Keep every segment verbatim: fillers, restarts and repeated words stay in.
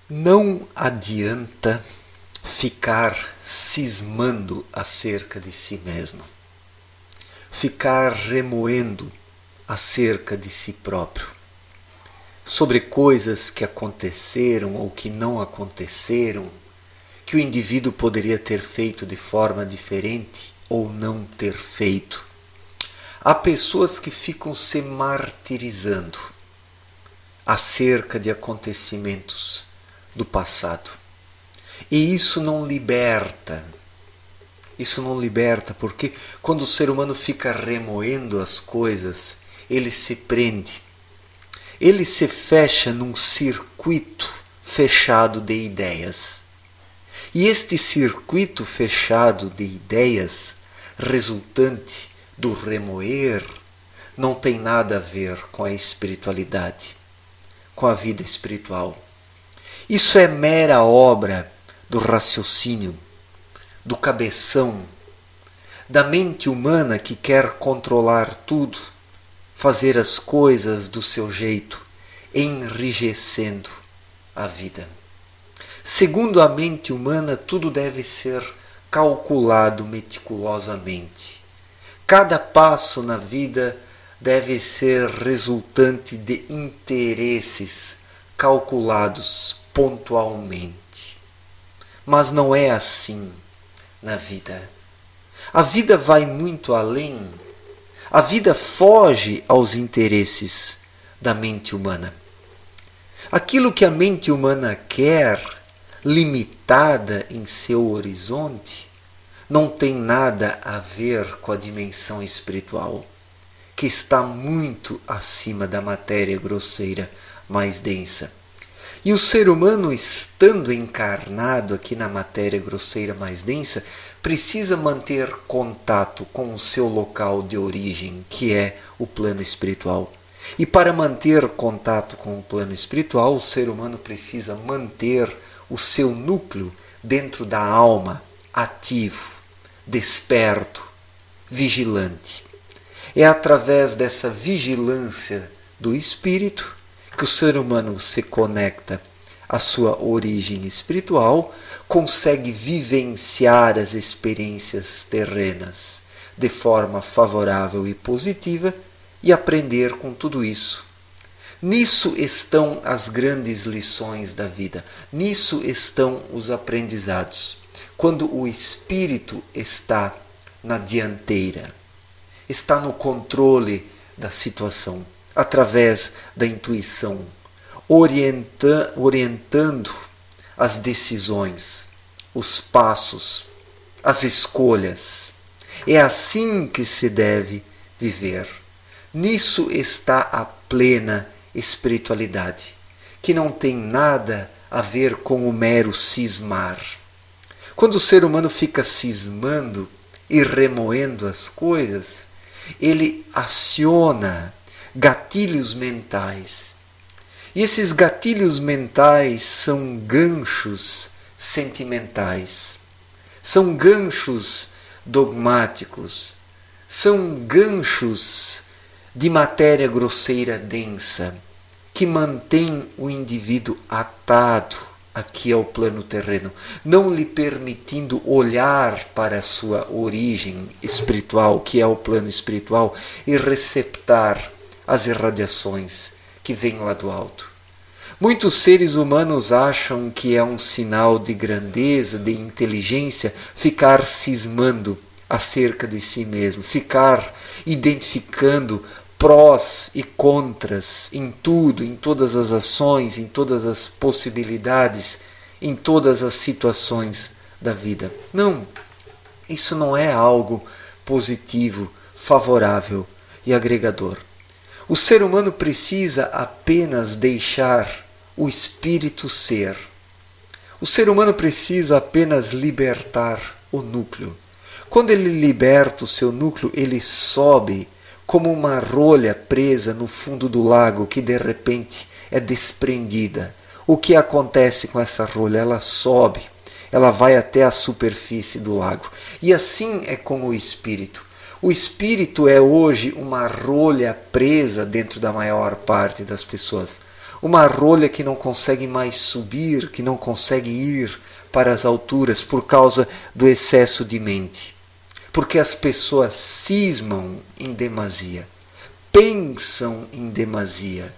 Não adianta ficar cismando acerca de si mesmo, ficar remoendo acerca de si próprio, sobre coisas que aconteceram ou que não aconteceram, que o indivíduo poderia ter feito de forma diferente ou não ter feito. Há pessoas que ficam se martirizando acerca de acontecimentos do passado. E isso não liberta. Isso não liberta, porque quando o ser humano fica remoendo as coisas, ele se prende. Ele se fecha num circuito fechado de ideias. E este circuito fechado de ideias, resultante do remoer, não tem nada a ver com a espiritualidade, com a vida espiritual. Isso é mera obra do raciocínio, do cabeção, da mente humana que quer controlar tudo, fazer as coisas do seu jeito, enrijecendo a vida. Segundo a mente humana, tudo deve ser calculado meticulosamente. Cada passo na vida deve ser resultante de interesses calculados pontualmente. Mas não é assim na vida. A vida vai muito além. A vida foge aos interesses da mente humana. Aquilo que a mente humana quer, limitada em seu horizonte, não tem nada a ver com a dimensão espiritual, que está muito acima da matéria grosseira mais densa. E o ser humano, estando encarnado aqui na matéria grosseira mais densa, precisa manter contato com o seu local de origem, que é o plano espiritual. E para manter contato com o plano espiritual, o ser humano precisa manter o seu núcleo dentro da alma, ativo, desperto, vigilante. É através dessa vigilância do espírito que o ser humano se conecta à sua origem espiritual, consegue vivenciar as experiências terrenas de forma favorável e positiva e aprender com tudo isso. Nisso estão as grandes lições da vida, nisso estão os aprendizados. Quando o espírito está na dianteira, está no controle da situação, através da intuição, orienta, orientando as decisões, os passos, as escolhas. É assim que se deve viver. Nisso está a plena espiritualidade, que não tem nada a ver com o mero cismar. Quando o ser humano fica cismando e remoendo as coisas, ele aciona gatilhos mentais. E esses gatilhos mentais são ganchos sentimentais, são ganchos dogmáticos, são ganchos de matéria grosseira densa, que mantém o indivíduo atado aqui ao plano terreno, não lhe permitindo olhar para a sua origem espiritual, que é o plano espiritual, e receptar as irradiações que vêm lá do alto. Muitos seres humanos acham que é um sinal de grandeza, de inteligência, ficar cismando acerca de si mesmo, ficar identificando prós e contras em tudo, em todas as ações, em todas as possibilidades, em todas as situações da vida. Não, isso não é algo positivo, favorável e agregador. O ser humano precisa apenas deixar o espírito ser. O ser humano precisa apenas libertar o núcleo. Quando ele liberta o seu núcleo, ele sobe como uma rolha presa no fundo do lago que de repente é desprendida. O que acontece com essa rolha? Ela sobe, ela vai até a superfície do lago. E assim é com o espírito. O espírito é hoje uma rolha presa dentro da maior parte das pessoas. uma rolha que não consegue mais subir, que não consegue ir para as alturas por causa do excesso de mente. Porque as pessoas cismam em demasia, pensam em demasia.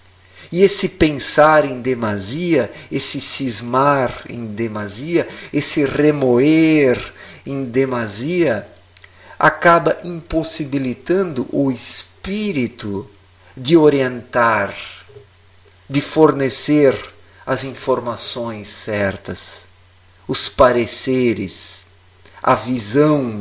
E esse pensar em demasia, esse cismar em demasia, esse remoer em demasia, acaba impossibilitando o espírito de orientar, de fornecer as informações certas, os pareceres, a visão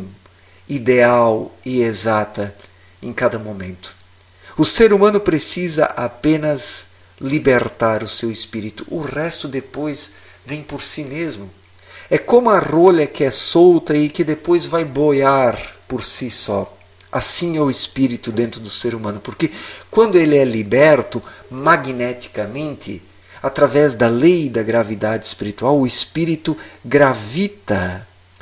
ideal e exata em cada momento. O ser humano precisa apenas libertar o seu espírito. O resto depois vem por si mesmo. É como a rolha que é solta e que depois vai boiar por si só. Assim é o espírito dentro do ser humano, porque quando ele é liberto magneticamente, através da lei da gravidade espiritual, o espírito gravita,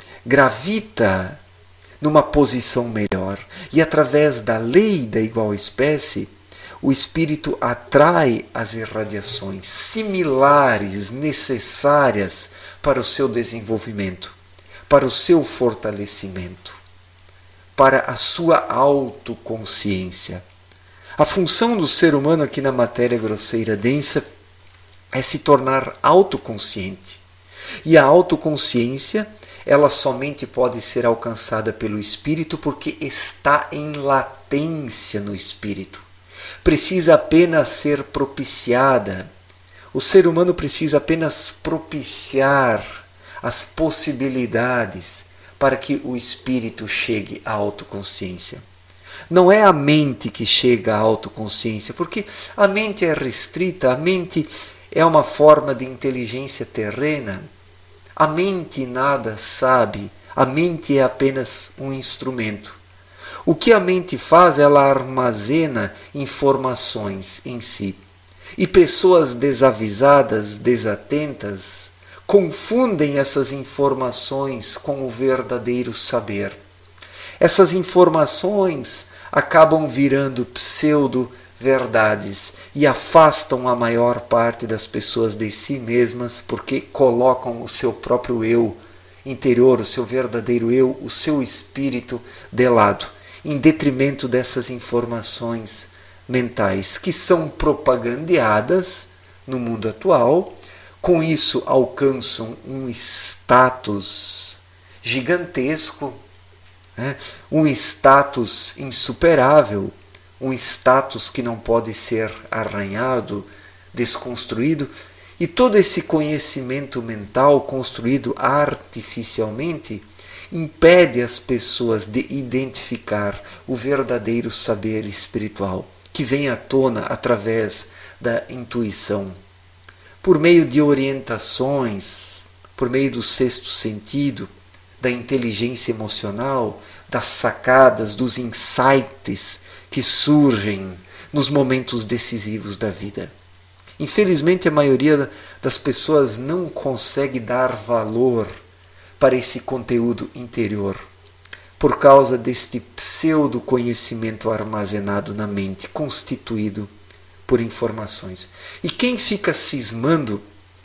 gravita numa posição melhor. E através da lei da igual espécie, o espírito atrai as irradiações similares, necessárias para o seu desenvolvimento, para o seu fortalecimento, para a sua autoconsciência. A função do ser humano aqui na matéria grosseira densa é se tornar autoconsciente. E a autoconsciência, ela somente pode ser alcançada pelo espírito porque está em latência no espírito. Precisa apenas ser propiciada. O ser humano precisa apenas propiciar as possibilidades para que o espírito chegue à autoconsciência. Não é a mente que chega à autoconsciência, porque a mente é restrita, a mente é uma forma de inteligência terrena. A mente nada sabe, a mente é apenas um instrumento. O que a mente faz, ela armazena informações em si. E pessoas desavisadas, desatentas, confundem essas informações com o verdadeiro saber. Essas informações acabam virando pseudo-verdades e afastam a maior parte das pessoas de si mesmas porque colocam o seu próprio eu interior, o seu verdadeiro eu, o seu espírito de lado, em detrimento dessas informações mentais que são propagandeadas no mundo atual. Com isso alcançam um status gigantesco, né? Um status insuperável, um status que não pode ser arranhado, desconstruído, e todo esse conhecimento mental construído artificialmente impede as pessoas de identificar o verdadeiro saber espiritual, que vem à tona através da intuição. Por meio de orientações, por meio do sexto sentido, da inteligência emocional, das sacadas, dos insights que surgem nos momentos decisivos da vida. Infelizmente, a maioria das pessoas não consegue dar valor para esse conteúdo interior, por causa deste pseudo-conhecimento armazenado na mente, constituído por informações. E quem fica cismando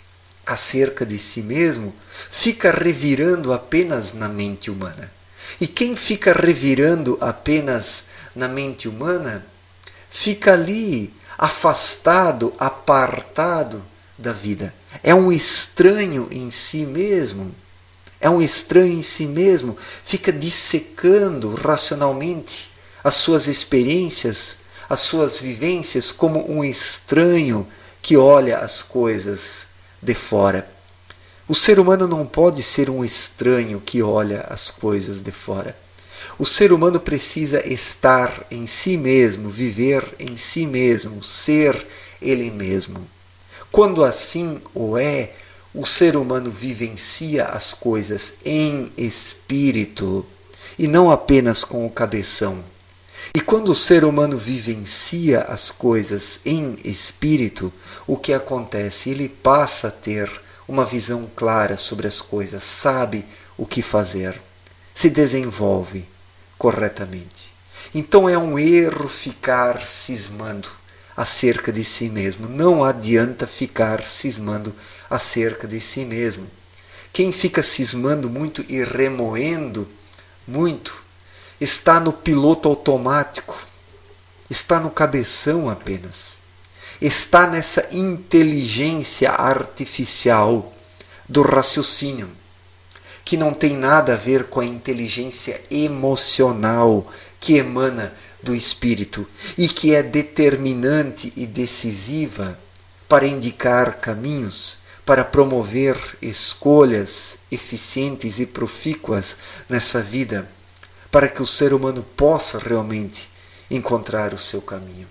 acerca de si mesmo, fica revirando apenas na mente humana. E quem fica revirando apenas na mente humana, fica ali afastado, apartado da vida. É um estranho em si mesmo. É um estranho em si mesmo, fica dissecando racionalmente as suas experiências, as suas vivências como um estranho que olha as coisas de fora. O ser humano não pode ser um estranho que olha as coisas de fora. O ser humano precisa estar em si mesmo, viver em si mesmo, ser ele mesmo. Quando assim o é, o ser humano vivencia as coisas em espírito e não apenas com o cabeção. E quando o ser humano vivencia as coisas em espírito, o que acontece? Ele passa a ter uma visão clara sobre as coisas, sabe o que fazer, se desenvolve corretamente. Então é um erro ficar cismando acerca de si mesmo. Não adianta ficar cismando acerca de si mesmo. Quem fica cismando muito e remoendo muito está no piloto automático, está no cabeção apenas, está nessa inteligência artificial do raciocínio, que não tem nada a ver com a inteligência emocional que emana do espírito e que é determinante e decisiva para indicar caminhos, para promover escolhas eficientes e profícuas nessa vida, para que o ser humano possa realmente encontrar o seu caminho.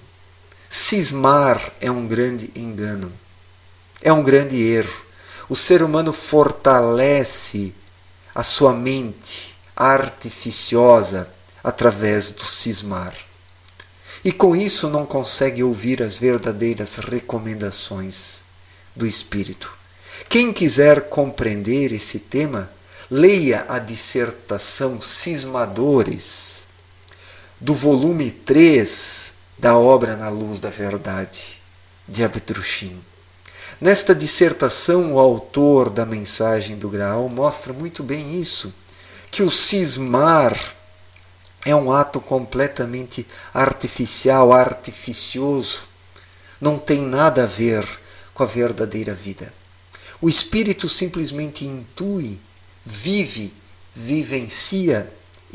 Cismar é um grande engano, é um grande erro. O ser humano fortalece a sua mente artificiosa através do cismar. E com isso não consegue ouvir as verdadeiras recomendações do Espírito. Quem quiser compreender esse tema, leia a dissertação Cismadores, do volume três da obra Na Luz da Verdade, de Abdrushim. Nesta dissertação, o autor da Mensagem do Graal mostra muito bem isso, que o cismar é um ato completamente artificial, artificioso, não tem nada a ver com a verdadeira vida. O espírito simplesmente intui, vive, vivencia,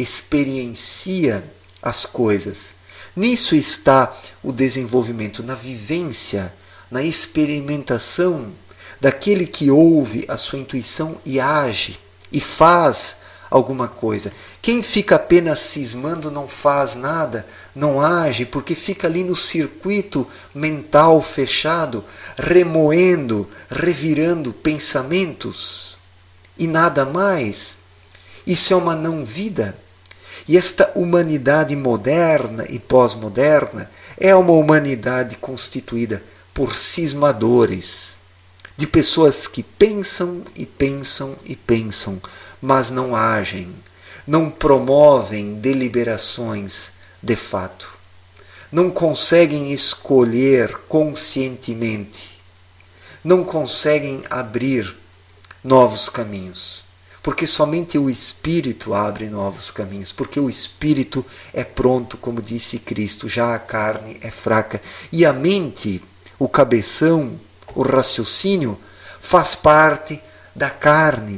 experiencia as coisas. Nisso está o desenvolvimento, na vivência, na experimentação daquele que ouve a sua intuição e age e faz alguma coisa. Quem fica apenas cismando não faz nada, não age, porque fica ali no circuito mental fechado, remoendo, revirando pensamentos e nada mais. Isso é uma não-vida. E esta humanidade moderna e pós-moderna é uma humanidade constituída por cismadores, de pessoas que pensam e pensam e pensam, mas não agem, não promovem deliberações de fato, não conseguem escolher conscientemente, não conseguem abrir novos caminhos, porque somente o Espírito abre novos caminhos, porque o Espírito é pronto, como disse Cristo, já a carne é fraca, e a mente, o cabeção, o raciocínio, faz parte da carne.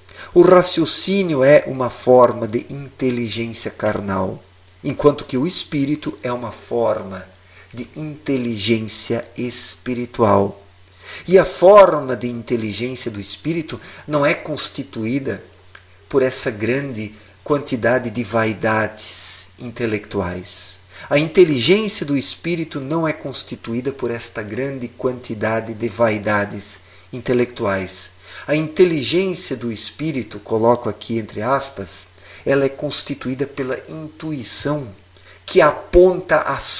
O raciocínio é uma forma de inteligência carnal, enquanto que o espírito é uma forma de inteligência espiritual. E a forma de inteligência do espírito não é constituída por essa grande quantidade de vaidades intelectuais. A inteligência do espírito não é constituída por esta grande quantidade de vaidades intelectuais. A inteligência do espírito, coloco aqui entre aspas, ela é constituída pela intuição, que aponta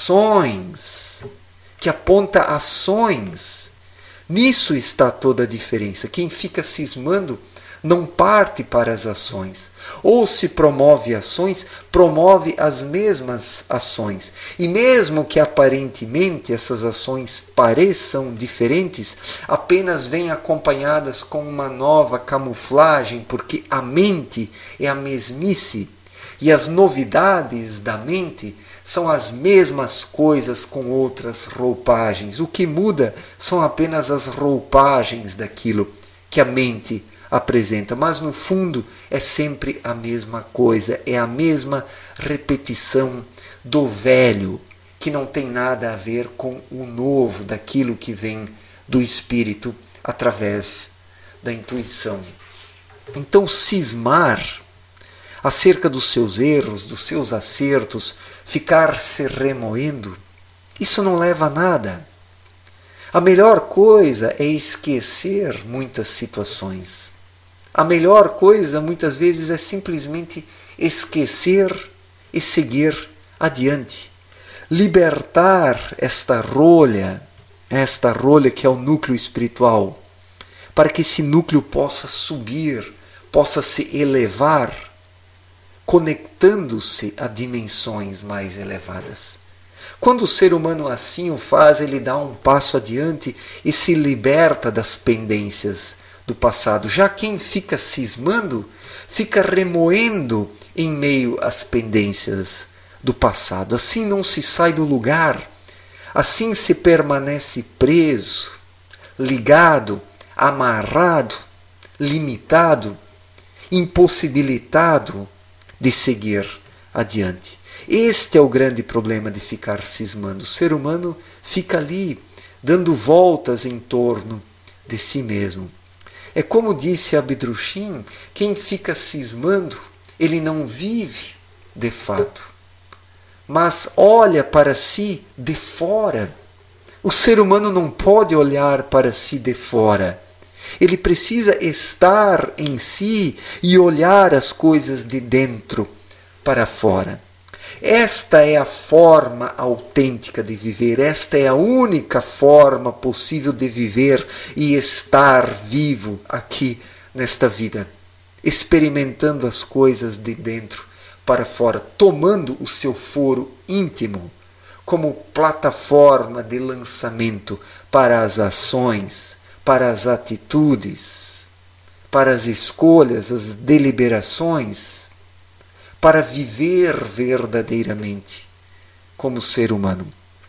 ações, que aponta ações. Nisso está toda a diferença. Quem fica cismando não parte para as ações. Ou se promove ações, promove as mesmas ações. E mesmo que aparentemente essas ações pareçam diferentes, apenas vêm acompanhadas com uma nova camuflagem, porque a mente é a mesmice. E as novidades da mente são as mesmas coisas com outras roupagens. O que muda são apenas as roupagens daquilo que a mente apresenta, mas no fundo é sempre a mesma coisa, é a mesma repetição do velho, que não tem nada a ver com o novo, daquilo que vem do espírito através da intuição. Então, cismar acerca dos seus erros, dos seus acertos, ficar se remoendo, isso não leva a nada. A melhor coisa é esquecer muitas situações. A melhor coisa, muitas vezes, é simplesmente esquecer e seguir adiante. Libertar esta rolha, esta rolha que é o núcleo espiritual, para que esse núcleo possa subir, possa se elevar, conectando-se a dimensões mais elevadas. Quando o ser humano assim o faz, ele dá um passo adiante e se liberta das pendências do passado. Já quem fica cismando, fica remoendo em meio às pendências do passado. Assim não se sai do lugar, assim se permanece preso, ligado, amarrado, limitado, impossibilitado de seguir adiante. Este é o grande problema de ficar cismando. O ser humano fica ali, dando voltas em torno de si mesmo. É como disse Abdrushim, quem fica cismando, ele não vive de fato, mas olha para si de fora. O ser humano não pode olhar para si de fora. Ele precisa estar em si e olhar as coisas de dentro para fora. Esta é a forma autêntica de viver, esta é a única forma possível de viver e estar vivo aqui nesta vida, experimentando as coisas de dentro para fora, tomando o seu foro íntimo como plataforma de lançamento para as ações, para as atitudes, para as escolhas, as deliberações, para viver verdadeiramente como ser humano.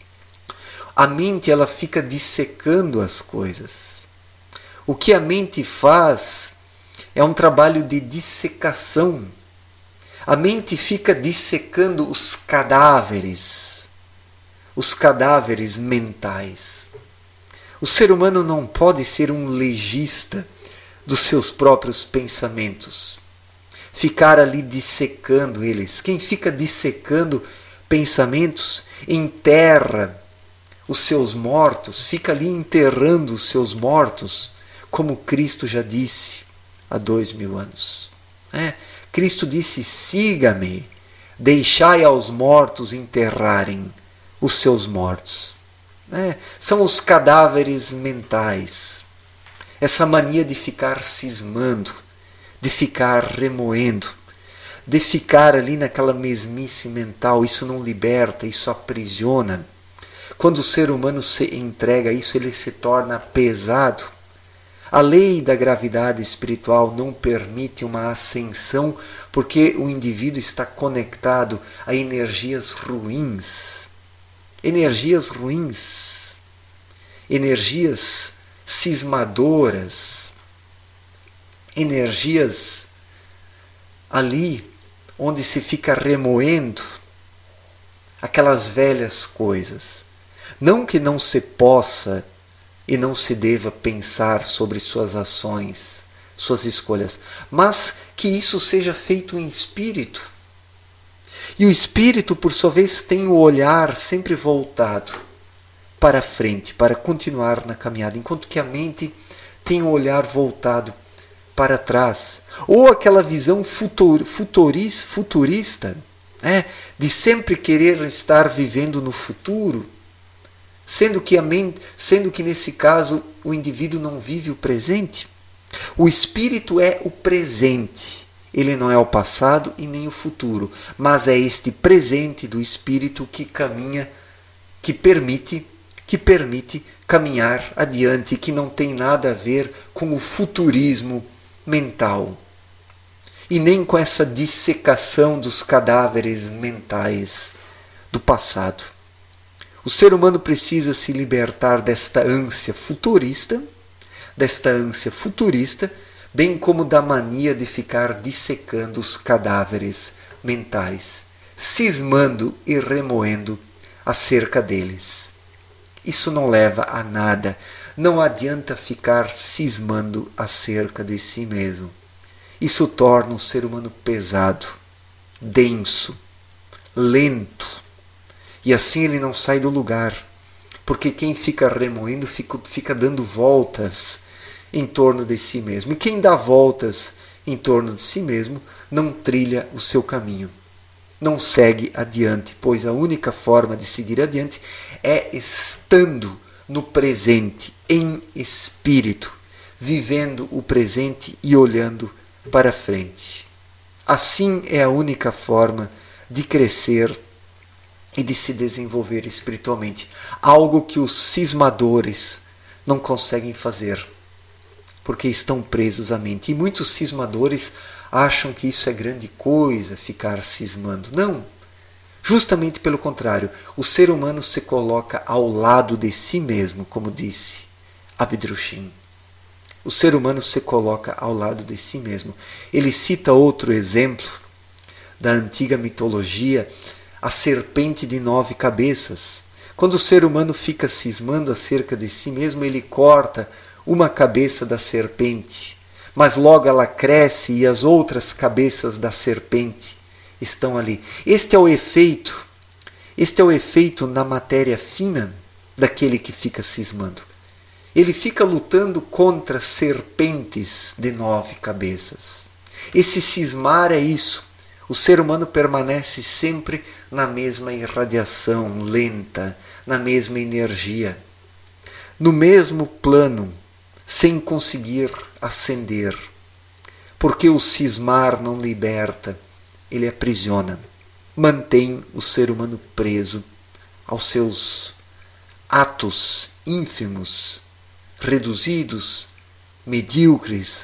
A mente, ela fica dissecando as coisas. O que a mente faz é um trabalho de dissecação. A mente fica dissecando os cadáveres, os cadáveres mentais. O ser humano não pode ser um legista dos seus próprios pensamentos, ficar ali dissecando eles. Quem fica dissecando pensamentos enterra os seus mortos, fica ali enterrando os seus mortos, como Cristo já disse há dois mil anos. É, Cristo disse: siga-me, deixai aos mortos enterrarem os seus mortos. É, são os cadáveres mentais, essa mania de ficar cismando, de ficar remoendo, de ficar ali naquela mesmice mental. Isso não liberta, isso aprisiona. Quando o ser humano se entrega a isso, ele se torna pesado. A lei da gravidade espiritual não permite uma ascensão, porque o indivíduo está conectado a energias ruins. Energias ruins, energias cismadoras, energias ali onde se fica remoendo aquelas velhas coisas. Não que não se possa e não se deva pensar sobre suas ações, suas escolhas, mas que isso seja feito em espírito. E o espírito, por sua vez, tem o olhar sempre voltado para frente, para continuar na caminhada, enquanto que a mente tem o olhar voltado para trás, ou aquela visão futur, futuris, futurista, né, de sempre querer estar vivendo no futuro, sendo que, a mente, sendo que nesse caso o indivíduo não vive o presente. O espírito é o presente, ele não é o passado e nem o futuro, mas é este presente do espírito que caminha, que permite, que permite caminhar adiante, que não tem nada a ver com o futurismo mental e nem com essa dissecação dos cadáveres mentais do passado. O ser humano precisa se libertar desta ânsia futurista, desta ânsia futurista, bem como da mania de ficar dissecando os cadáveres mentais, cismando e remoendo acerca deles. Isso não leva a nada. Não adianta ficar cismando acerca de si mesmo. Isso torna o ser humano pesado, denso, lento. E assim ele não sai do lugar. Porque quem fica remoendo fica, fica dando voltas em torno de si mesmo. E quem dá voltas em torno de si mesmo não trilha o seu caminho. Não segue adiante, pois a única forma de seguir adiante é estando no presente, em espírito, vivendo o presente e olhando para frente. Assim é a única forma de crescer e de se desenvolver espiritualmente. Algo que os cismadores não conseguem fazer, porque estão presos à mente. E muitos cismadores acham que isso é grande coisa, ficar cismando. Não! Justamente pelo contrário, o ser humano se coloca ao lado de si mesmo, como disse Abdrushim. O ser humano se coloca ao lado de si mesmo. Ele cita outro exemplo da antiga mitologia, a serpente de nove cabeças. Quando o ser humano fica cismando acerca de si mesmo, ele corta uma cabeça da serpente, mas logo ela cresce e as outras cabeças da serpente estão ali. Este é o efeito, este é o efeito na matéria fina daquele que fica cismando. Ele fica lutando contra serpentes de nove cabeças. Esse cismar é isso. O ser humano permanece sempre na mesma irradiação lenta, na mesma energia, no mesmo plano, sem conseguir ascender. Porque o cismar não liberta, ele aprisiona, mantém o ser humano preso aos seus atos ínfimos, reduzidos, medíocres,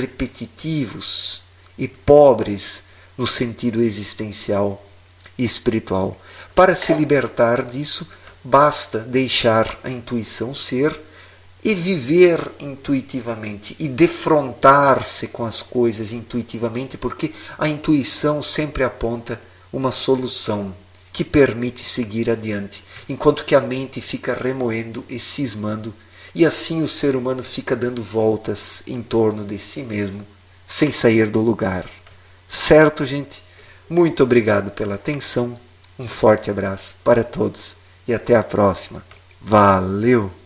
repetitivos e pobres no sentido existencial e espiritual. Para se libertar disso, basta deixar a intuição ser e viver intuitivamente e defrontar-se com as coisas intuitivamente, porque a intuição sempre aponta uma solução que permite seguir adiante, enquanto que a mente fica remoendo e cismando, e assim o ser humano fica dando voltas em torno de si mesmo, sem sair do lugar. Certo, gente? Muito obrigado pela atenção, um forte abraço para todos e até a próxima. Valeu!